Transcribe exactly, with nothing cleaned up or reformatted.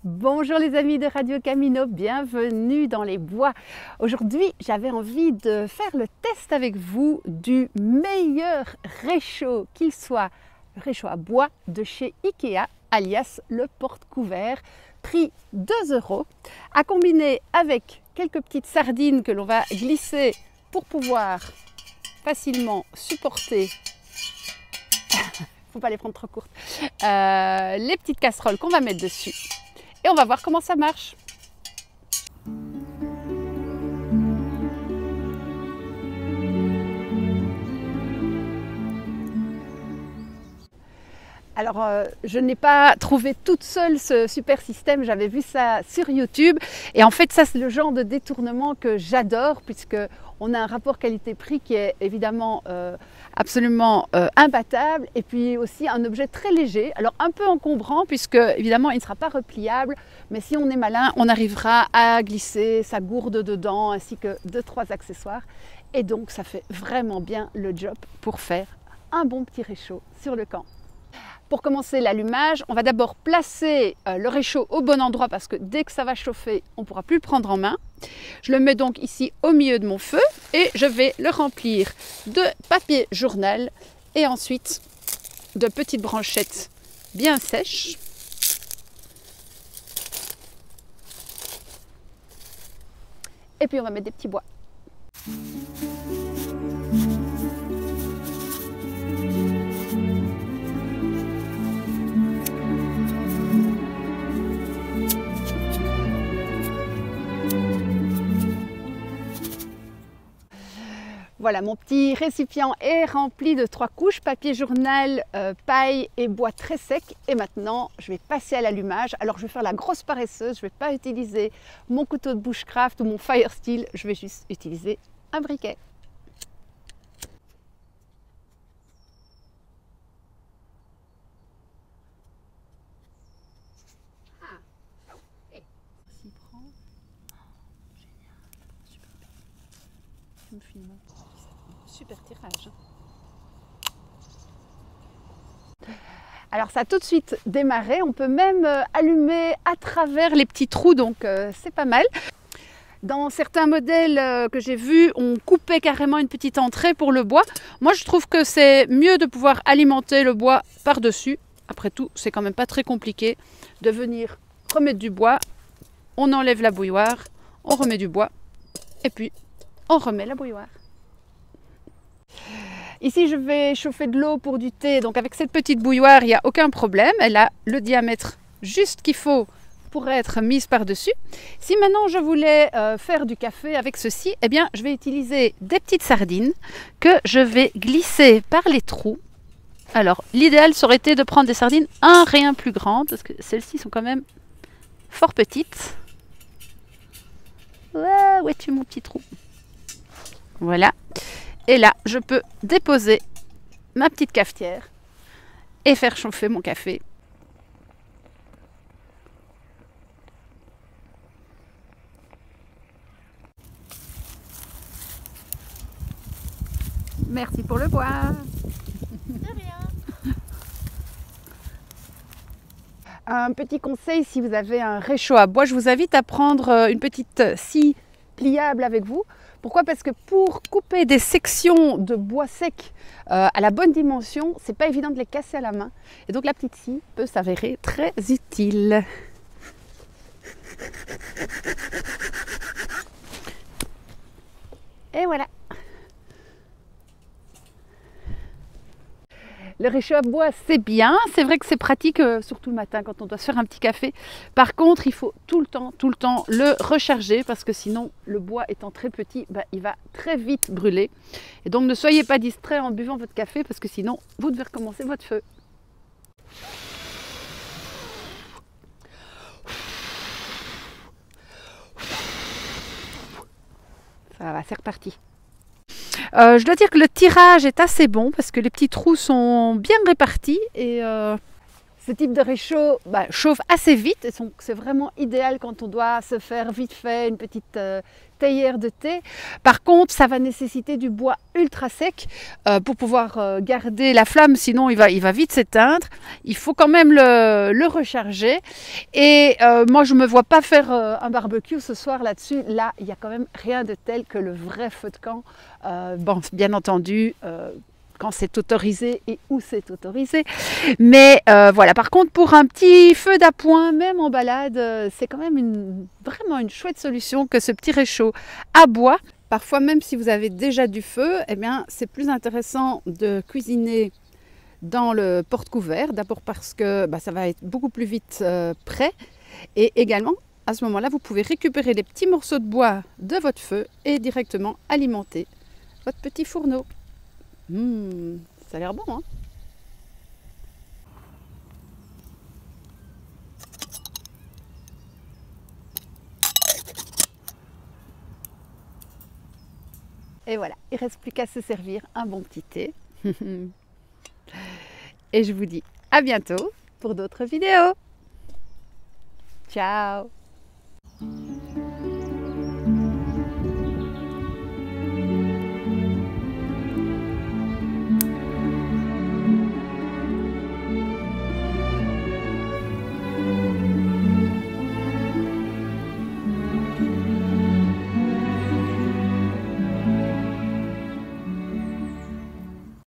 Bonjour les amis de Radio Camino, bienvenue dans les bois. Aujourd'hui, j'avais envie de faire le test avec vous du meilleur réchaud qu'il soit, le réchaud à bois de chez Ikea, alias le porte-couvert, prix deux euros, à combiner avec quelques petites sardines que l'on va glisser pour pouvoir facilement supporter. Faut pas les prendre trop courtes. Euh, les petites casseroles qu'on va mettre dessus. Et on va voir comment ça marche. Alors, euh, je n'ai pas trouvé toute seule ce super système, j'avais vu ça sur YouTube. Et en fait, ça, c'est le genre de détournement que j'adore, puisque on a un rapport qualité-prix qui est évidemment euh, absolument euh, imbattable, et puis aussi un objet très léger, alors un peu encombrant, puisque évidemment, il ne sera pas repliable, mais si on est malin, on arrivera à glisser sa gourde dedans, ainsi que deux, trois accessoires. Et donc, ça fait vraiment bien le job pour faire un bon petit réchaud sur le camp. Pour commencer l'allumage, on va d'abord placer euh, le réchaud au bon endroit parce que dès que ça va chauffer, on ne pourra plus le prendre en main. Je le mets donc ici au milieu de mon feu et je vais le remplir de papier journal et ensuite de petites branchettes bien sèches. Et puis on va mettre des petits bois. Voilà, mon petit récipient est rempli de trois couches, papier journal, euh, paille et bois très sec. Et maintenant, je vais passer à l'allumage. Alors, je vais faire la grosse paresseuse. Je ne vais pas utiliser mon couteau de bushcraft ou mon fire steel. Je vais juste utiliser un briquet. Super tirage. Alors ça a tout de suite démarré, on peut même allumer à travers les petits trous, donc euh, c'est pas mal. Dans certains modèles euh, que j'ai vus, on coupait carrément une petite entrée pour le bois. Moi je trouve que c'est mieux de pouvoir alimenter le bois par-dessus. Après tout, c'est quand même pas très compliqué de venir remettre du bois. On enlève la bouilloire, on remet du bois et puis on remet la bouilloire. Ici, je vais chauffer de l'eau pour du thé. Donc avec cette petite bouilloire, il n'y a aucun problème. Elle a le diamètre juste qu'il faut pour être mise par-dessus. Si maintenant je voulais euh, faire du café avec ceci, eh bien, je vais utiliser des petites sardines que je vais glisser par les trous. Alors, l'idéal serait été de prendre des sardines un rien plus grandes parce que celles-ci sont quand même fort petites. Ouais, où es-tu mon petit trou? Voilà. Et là, je peux déposer ma petite cafetière et faire chauffer mon café. Merci pour le bois. De rien. Un petit conseil, si vous avez un réchaud à bois, je vous invite à prendre une petite scie pliable avec vous. Pourquoi? Parce que pour couper des sections de bois sec euh, à la bonne dimension, c'est pas évident de les casser à la main. Et donc la petite scie peut s'avérer très utile. Et voilà. Le réchaud à bois, c'est bien. C'est vrai que c'est pratique, euh, surtout le matin quand on doit se faire un petit café. Par contre, il faut tout le temps, tout le temps le recharger parce que sinon, le bois étant très petit, bah, il va très vite brûler. Et donc, ne soyez pas distrait en buvant votre café parce que sinon, vous devez recommencer votre feu. Ça va, c'est reparti. Euh, je dois dire que le tirage est assez bon parce que les petits trous sont bien répartis et euh, Ce type de réchaud bah, chauffe assez vite et c'est vraiment idéal quand on doit se faire vite fait une petite euh, théière de thé. Par contre, ça va nécessiter du bois ultra sec euh, pour pouvoir euh, garder la flamme, sinon il va, il va vite s'éteindre. Il faut quand même le, le recharger. Et euh, moi, je ne me vois pas faire euh, un barbecue ce soir là-dessus. Là, il n'y a quand même rien de tel que le vrai feu de camp. Euh, bon, bien entendu, euh, quand c'est autorisé et où c'est autorisé. Mais euh, voilà, par contre, pour un petit feu d'appoint, même en balade, euh, c'est quand même une, vraiment une chouette solution que ce petit réchaud à bois. Parfois, même si vous avez déjà du feu, eh bien, c'est plus intéressant de cuisiner dans le porte-couvert. D'abord parce que bah, ça va être beaucoup plus vite euh, prêt. Et également, à ce moment-là, vous pouvez récupérer les petits morceaux de bois de votre feu et directement alimenter votre petit fourneau. Mmh, ça a l'air bon, hein? Et voilà, il ne reste plus qu'à se servir un bon petit thé. Et je vous dis à bientôt pour d'autres vidéos. Ciao!